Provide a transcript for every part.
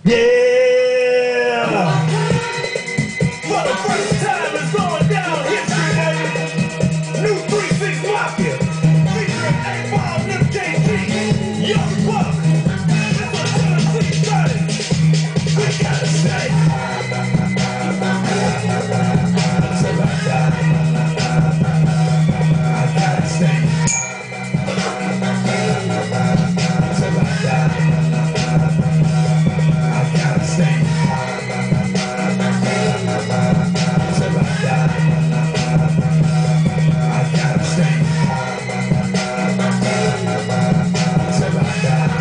Yeah! For the first time, it's going down history, baby. New 3-6 Mafia, featuring FYI ALL U H8TRSSSS, Young Buck. This is Tennessee started. We gotta stay. Till I die. I gotta stay. Till I die. I gotta stay. Till I die. I gotta stay. Till I die.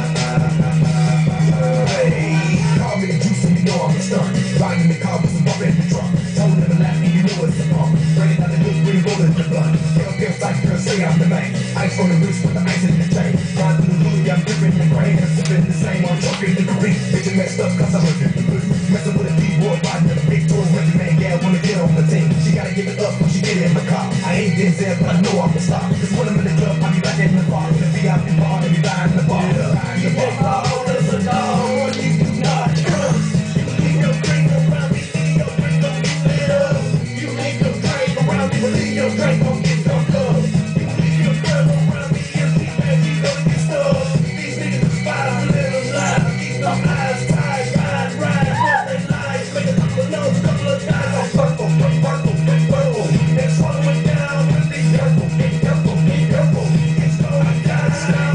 Hey, call me the juice and you know I'm a star. Riding in the car with some bump in the trunk. Told never laugh and you know it's a pump. Running out the hood, really rolling the blunt. Feels like girl say I'm the man. Ice on the wrist with the ice in the chain. Ride through the hood, I'm gripping the grain. I'm sipping the same, I'm choking the green. Bitch, you messed up cause I'm a good. Messing with a D-boy, riding in a big tour. Every man, yeah, wanna get on the team. She gotta give it up when she get in the car. I ain't Denzel, but I know I'm a star. Cause when I'm in the club, I be back in the bar. The VIP bar, and be behind the bar. You think all is a dog, you do not trust. You leave your drink around me, leave your drink, don't get lit up. You leave your drink around me, leave your drink, don't get drunk up. You leave your girl around me, empty, man, you gonna get stuck. These niggas is five little lies, keep them eyes tight, ride, what they lies, make a couple of notes, couple of guys on purple. Then swallow it down with these careful, get careful, get careful. It's going down.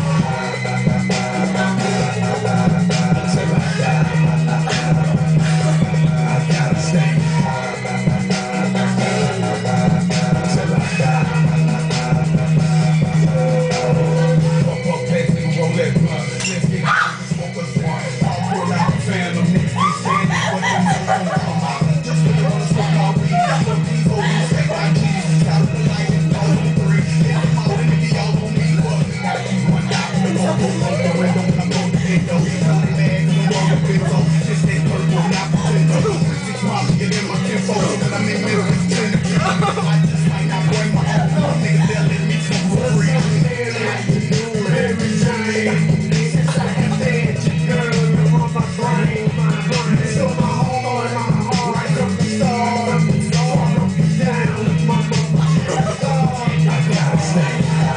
Till I die. I gotta stay. Till I die. Fuck that nigga, won't let blunt. Let's get smoke us one. I'll pull out the fan, them niggas be standing, but them niggas don't come out. Just for the wanna smoke my weed. I love these hoes, FYI. Out of the light, it's all on three. Yeah, I'm all in the all on me. But gotta keep one out. I'm gonna pull out the window when I'm on the window. You know they mad, cause I'm on the window. Just that purple, not the window. 6 Mafia in my tempo. And I'm in Memphis, Tennessee. I just might not bring my own. Niggas, they'll let me smoke for free. Every time, since I have had your girl, you're on my brain. So my heart, right from the start, down, my I gotta stay.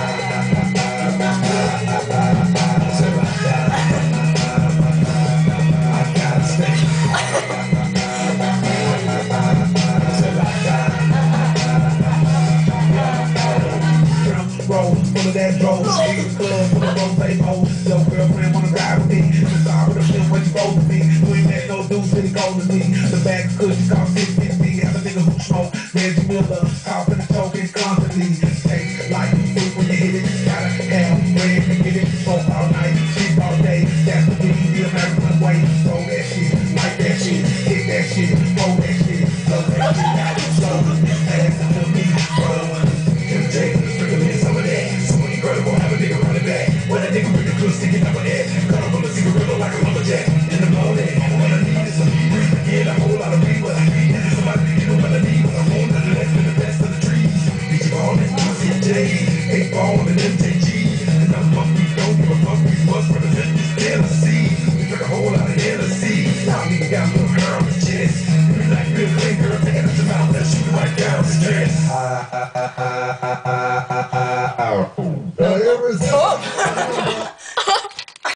Till I die. I gotta stay. Till I die. Roll, full of that roll. Niggas club, full of rose hoes. Your girlfriend wanna ride with me. The star with a flip when you roll with me. You ain't met no dudes really go to me. The bag is good, you call 650. Have a nigga who smoke. Reggie Miller, coughing and choking constantly. Tastes like food when you hit it. Gotta have bread to get it. Smoke all night, sleep all day. That's the thing, the American way. Throw that shit, like that shit, hit that shit, roll that shit, love that shit. Now it's slow, pass it to me, bro. MJ, sprinkle in some of that. So incredible, have a nigga running back. When a nigga with the clue sticking up my head. Cut up on the cigarillo like a lumberjack. In the morning, all I need is some breathe again. A whole lot of weed, what I need is somebody to give me what I need. What I want, nothing less than the best of the trees. Beach ball and UCJ, 8 ball and MJG. And I'm fuck, we don't give a fuck, we must represent this Tennessee. We took a whole lot of Tennessee. Now nigga got a little hair on his chest. We like real clean girl, taking us to mouth, let's shoot it right down the stress.